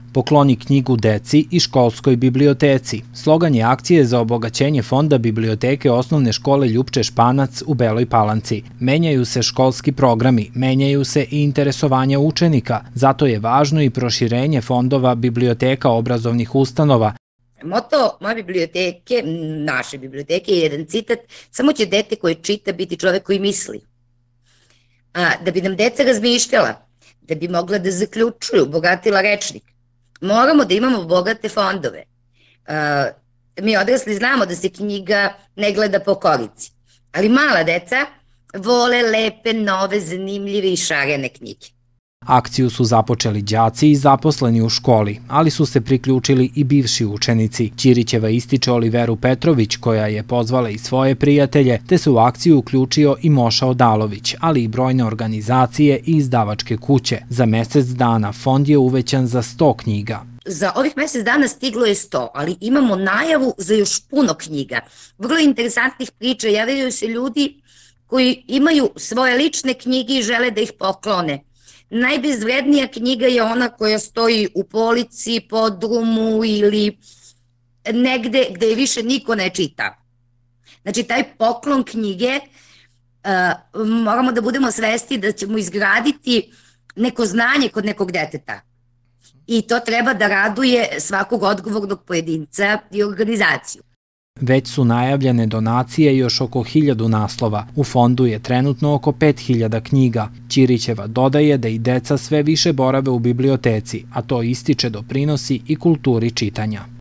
Pokloni knjigu deci i školskoj biblioteci. Slogan je akcije za obogaćenje fonda biblioteke osnovne škole Ljupče Španac u Beloj Palanci. Menjaju se školski programi, menjaju se i interesovanja učenika, zato je važno i proširenje fondova biblioteka obrazovnih ustanova. Moto moje biblioteke, naše biblioteke, je jedan citat: samo će dete koje čita biti čovek koji misli. Da bi nam deca razmišljala, da bi mogla da zaključuju, bogatila rečnik, moramo da imamo bogate fondove. Mi odrasli znamo da se knjiga ne gleda po korici, ali mala deca vole lepe, nove, zanimljive i šarene knjige. Akciju su započeli đaci i zaposleni u školi, ali su se priključili i bivši učenici. Ćirićeva ističe Oliveru Petrović, koja je pozvala i svoje prijatelje, te se u akciju uključio i Moša Odalović, ali i brojne organizacije i izdavačke kuće. Za mesec dana fond je uvećan za 100 knjiga. Za ovih mesec dana stiglo je 100, ali imamo najavu za još puno knjiga. Vrlo interesantnih priča, javljaju se ljudi koji imaju svoje lične knjige i žele da ih poklone. Najbezvrednija knjiga je ona koja stoji u polici, podrumu ili negde gde je više niko ne čita. Znači, taj poklon knjige, moramo da budemo svesni da ćemo izgraditi neko znanje kod nekog deteta. I to treba da raduje svakog odgovornog pojedinca i organizaciju. Već su najavljene donacije još oko 1000 naslova. U fondu je trenutno oko 5000 knjiga. Ćirićeva dodaje da i deca sve više borave u biblioteci, a to ističe doprinosi i kulturi čitanja.